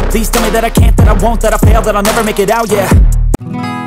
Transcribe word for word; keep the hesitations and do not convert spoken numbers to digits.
Please tell me that I can't, that I won't, that I fail, that I'll never make it out, yeah.